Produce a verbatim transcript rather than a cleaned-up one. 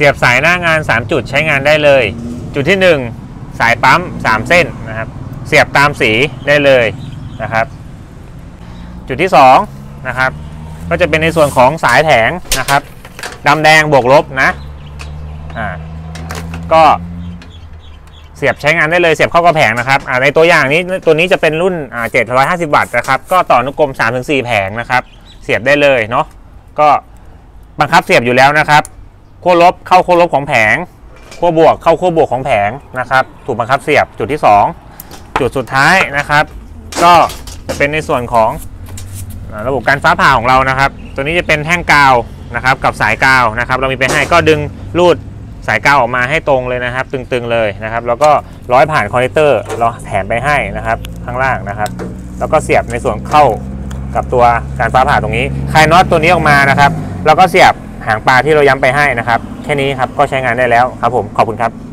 สียบสายหน้างานสามจุดใช้งานได้เลยจุดที่หนึ่งสายปั๊มสามเส้นนะครับเสียบตามสีได้เลยนะครับจุดที่สองนะครับก็จะเป็นในส่วนของสายแถงนะครับดำแดงบวกลบนะอ่าก็เสียบใช้งานได้เลยเสียบเข้ากระแผงนะครับอ่าในตัวอย่างนี้ตัวนี้จะเป็นรุ่นอ่าเจ็ดร้อยห้าสิบวัตต์นะครับก็ต่ออนุกรม สามถึงสี่ แผงนะครับเสียบได้เลยเนาะก็บังคับเสียบอยู่แล้วนะครับขั้วลบเข้าขั้วลบของแผงขั้วบวกเข้าขั้วบวกของแผงนะครับถูกบังคับเสียบจุดที่สองจุดสุดท้ายนะครับก็จะเป็นในส่วนของระบบการฟ้าผ่าของเรานะครับตัวนี้จะเป็นแท่งกาวนะครับกับสายกาวนะครับเรามีไปให้ก็ดึงรูดสายกาวออกมาให้ตรงเลยนะครับตึงๆเลยนะครับแล้วก็ร้อยผ่านคอนเนคเตอร์เราแถมไปให้นะครับข้างล่างนะครับแล้วก็เสียบในส่วนเข้ากับตัวการฟ้าผ่าตรงนี้คลายน็อตตัวนี้ออกมานะครับแล้วก็เสียบหางปลาที่เราย้ำไปให้นะครับแค่นี้ครับก็ใช้งานได้แล้วครับผมขอบคุณครับ